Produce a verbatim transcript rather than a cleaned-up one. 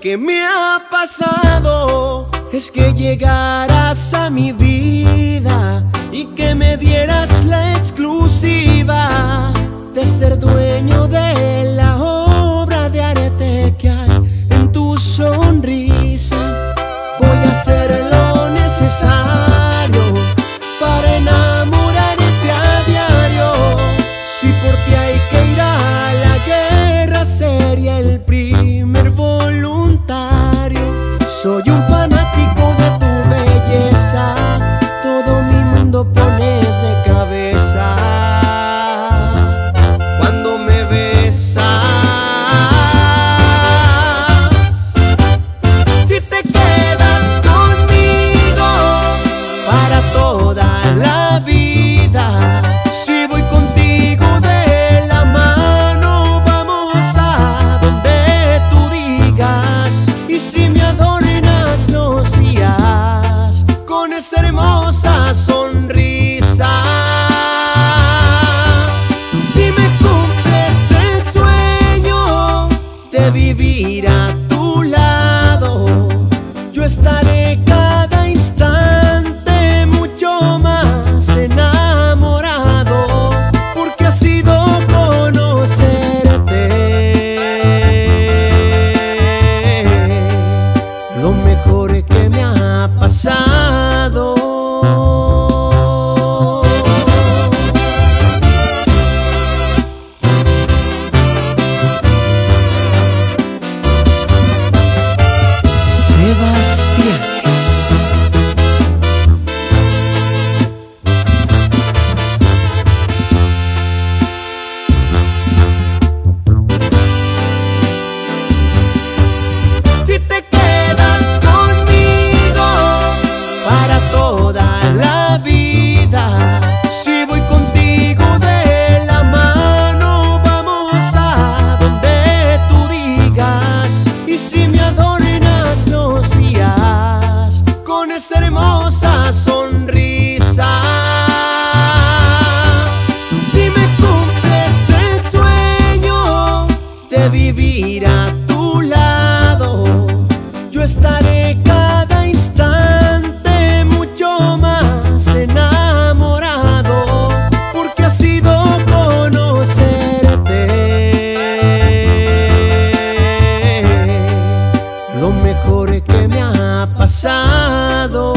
que me ha pasado es que llegaras a mi vida y que me dieras la exclusiva de ser dueño de la obra de arte que hay en tu sonrisa. Voy a hacer lo necesario para enamorarte a diario. Si por ti hay que ir a la guerra, sería el primer voluntario. Soy un fanático de tu belleza, todo mi mundo pones de cabeza cuando me besas. Si te quedas conmigo para toda la vida, si voy contigo de la mano, vamos a donde tú digas. Y si me adornas los días con esa hermosa sonrisa, si me cumples el sueño de vivir a tu lado, yo estaré cada instante mucho más enamorado, porque ha sido conocerte lo mejor que me ha pasado. Sebastián. Si te quedas conmigo para toda la vida, si voy contigo de la mano, vamos a donde tú digas. Y si me adornas los días con esa hermosa sonrisa, si me cumples el sueño de vivir a tu lado, yo estaré cada instante mucho más enamorado, porque ha sido conocerte lo mejor que me ha pasado.